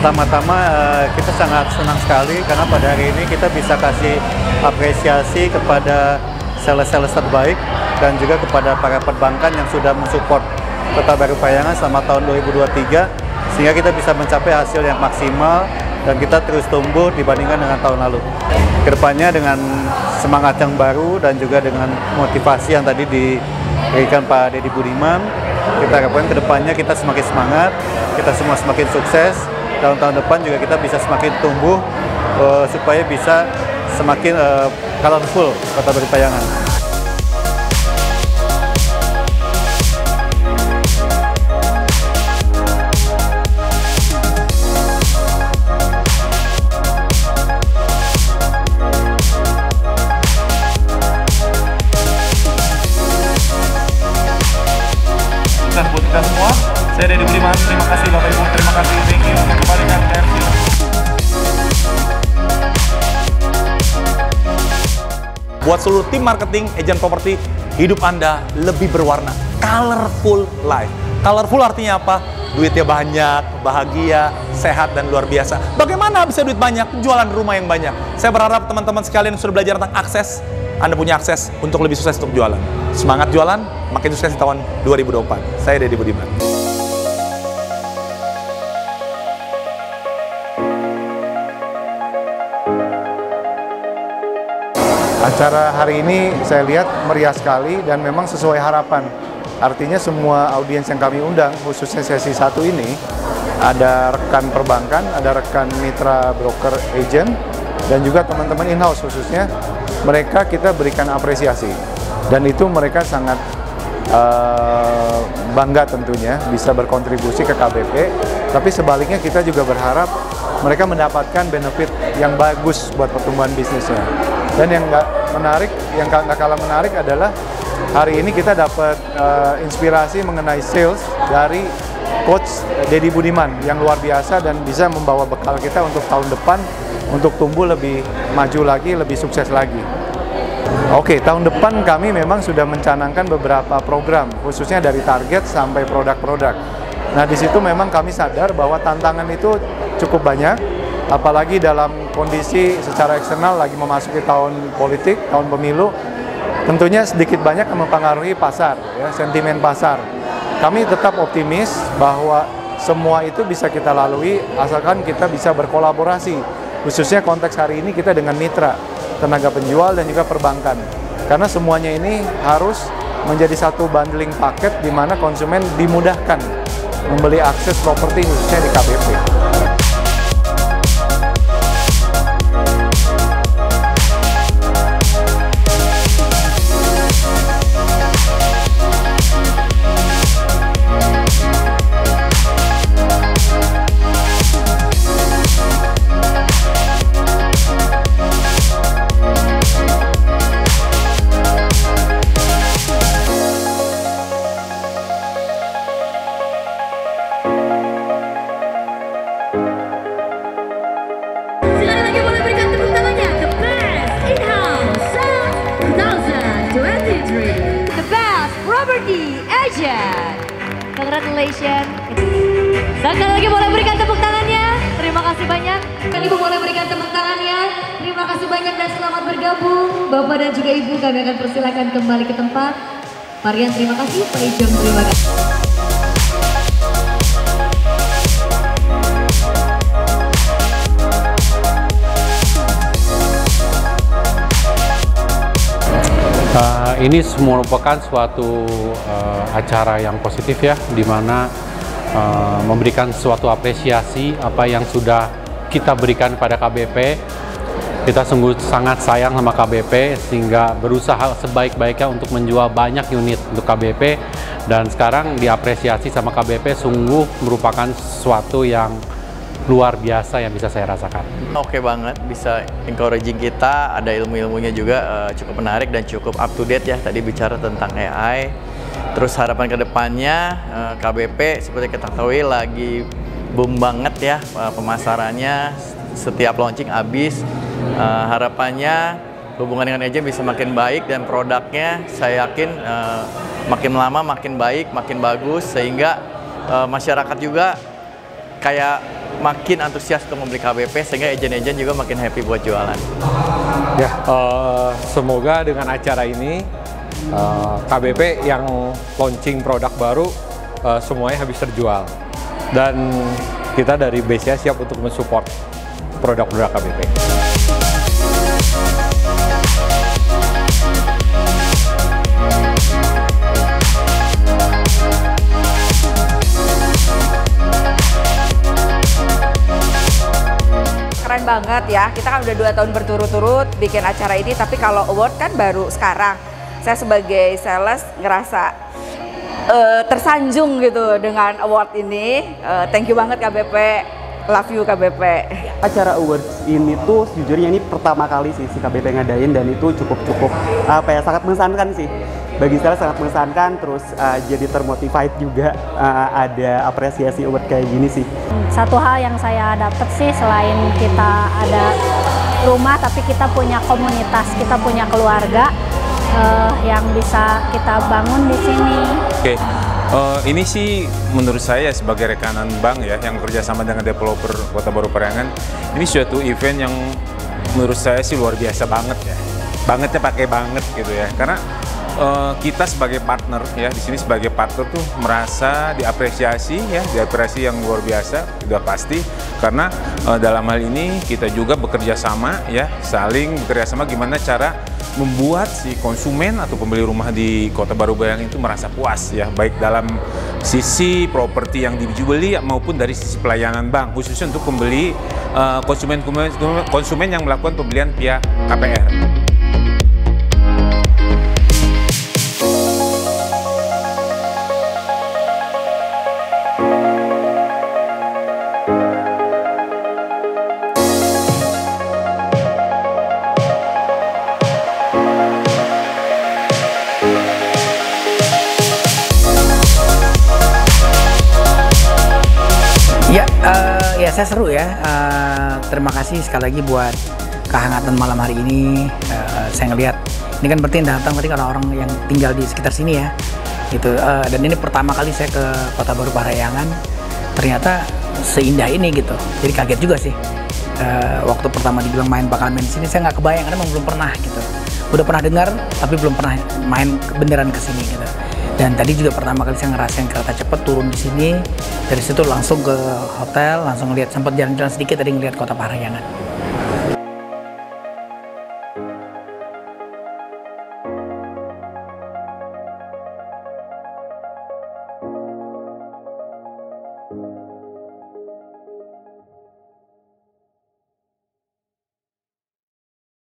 Pertama-tama kita sangat senang sekali karena pada hari ini kita bisa kasih apresiasi kepada sales-sales terbaik dan juga kepada para perbankan yang sudah mensupport Kota Baru Parayangan selama tahun 2023 sehingga kita bisa mencapai hasil yang maksimal dan kita terus tumbuh dibandingkan dengan tahun lalu. Kedepannya dengan semangat yang baru dan juga dengan motivasi yang tadi diberikan Pak Deddy Budiman, kita harapkan kedepannya kita semakin semangat, kita semua semakin sukses. Tahun-tahun depan juga kita bisa semakin tumbuh supaya bisa semakin colorful Kota Baru Parayangan. Dan buat kita semua, saya Deddy Budiman, terima kasih Bapak Ibu, terima kasih, thank you, kembalikan TRC. Buat seluruh tim marketing, agent properti, hidup Anda lebih berwarna, colorful life. Colorful artinya apa? Duitnya banyak, bahagia, sehat, dan luar biasa. Bagaimana bisa duit banyak? Jualan rumah yang banyak. Saya berharap teman-teman sekalian sudah belajar tentang akses, Anda punya akses untuk lebih sukses untuk jualan. Semangat jualan, makin sukses di tahun 2024. Saya Deddy Budiman. Acara hari ini saya lihat meriah sekali dan memang sesuai harapan. Artinya semua audiens yang kami undang, khususnya sesi 1 ini, ada rekan perbankan, ada rekan mitra broker agent, dan juga teman-teman in-house khususnya, mereka kita berikan apresiasi. Dan itu mereka sangat bangga tentunya bisa berkontribusi ke KBP, tapi sebaliknya kita juga berharap mereka mendapatkan benefit yang bagus buat pertumbuhan bisnisnya. Dan yang nggak kalah menarik adalah hari ini kita dapat inspirasi mengenai sales dari Coach Deddy Budiman yang luar biasa dan bisa membawa bekal kita untuk tahun depan untuk tumbuh lebih maju lagi, lebih sukses lagi. Oke, tahun depan kami memang sudah mencanangkan beberapa program, khususnya dari target sampai produk-produk. Nah, di situ memang kami sadar bahwa tantangan itu cukup banyak, apalagi dalam kondisi secara eksternal lagi memasuki tahun politik, tahun pemilu, tentunya sedikit banyak mempengaruhi pasar, ya, sentimen pasar. Kami tetap optimis bahwa semua itu bisa kita lalui asalkan kita bisa berkolaborasi, khususnya konteks hari ini kita dengan mitra, tenaga penjual dan juga perbankan. Karena semuanya ini harus menjadi satu bundling paket di mana konsumen dimudahkan membeli akses properti khususnya di KBP. Congratulations. Sekali lagi boleh berikan tepuk tangannya. Terima kasih banyak. Ibu boleh berikan tepuk tangannya. Terima kasih banyak dan selamat bergabung. Bapak dan juga Ibu kami akan persilakan kembali ke tempat. Marian terima kasih, Pak Ijom terima kasih. Ini merupakan suatu acara yang positif ya, di mana memberikan suatu apresiasi apa yang sudah kita berikan pada KBP. Kita sungguh sangat sayang sama KBP sehingga berusaha sebaik-baiknya untuk menjual banyak unit untuk KBP, dan sekarang diapresiasi sama KBP sungguh merupakan sesuatu yang luar biasa yang bisa saya rasakan. Oke banget, bisa encouraging kita, ada ilmu-ilmunya juga cukup menarik dan cukup up to date ya. Tadi bicara tentang AI, terus harapan kedepannya KBP seperti kita ketahui lagi boom banget ya pemasarannya, setiap launching habis. Harapannya hubungan dengan agent bisa makin baik dan produknya saya yakin makin lama makin baik, makin bagus, sehingga masyarakat juga kayak makin antusias untuk membeli KBP sehingga agent-agent juga makin happy buat jualan. Ya, semoga dengan acara ini KBP yang launching produk baru semuanya habis terjual, dan kita dari BCA siap untuk mensupport produk-produk KBP. Keren banget ya, kita kan udah 2 tahun berturut-turut bikin acara ini, tapi kalau award kan baru sekarang. Saya sebagai sales ngerasa tersanjung gitu dengan award ini. Thank you banget KBP, love you KBP. Acara awards ini tuh sejujurnya ini pertama kali sih si KBP ngadain, dan itu cukup sangat mengesankan sih. Bagi saya sangat mengesankan, terus jadi termotivate juga ada apresiasi award kayak gini sih. Satu hal yang saya dapat sih, selain kita ada rumah, tapi kita punya komunitas, kita punya keluarga yang bisa kita bangun di sini. Oke, ini sih menurut saya sebagai rekanan bank ya yang kerjasama dengan developer Kota Baru Parahyangan, ini suatu event yang menurut saya sih luar biasa banget ya. Bangetnya pakai banget gitu ya, karena kita sebagai partner ya di sini sebagai partner tuh merasa diapresiasi ya, diapresiasi yang luar biasa, sudah pasti, karena dalam hal ini kita juga bekerja sama ya, saling bekerja sama gimana cara membuat si konsumen atau pembeli rumah di Kota Baru Parahyangan itu merasa puas ya, baik dalam sisi properti yang dibeli maupun dari sisi pelayanan bank, khususnya untuk pembeli konsumen yang melakukan pembelian via KPR. Ya saya seru ya. Terima kasih sekali lagi buat kehangatan malam hari ini. Saya ngelihat ini kan berarti yang datang berarti orang-orang yang tinggal di sekitar sini ya, gitu. Dan ini pertama kali saya ke Kota Baru Parahyangan. Ternyata seindah ini gitu. Jadi kaget juga sih. Waktu pertama dibilang bakalan main di sini, saya nggak kebayang karena memang belum pernah gitu. Udah pernah dengar tapi belum pernah main beneran ke sini gitu. Dan tadi juga pertama kali saya ngerasain kereta cepat turun di sini. Dari situ langsung ke hotel, langsung ngeliat, sempat jalan-jalan sedikit tadi ngeliat Kota Parahyangan.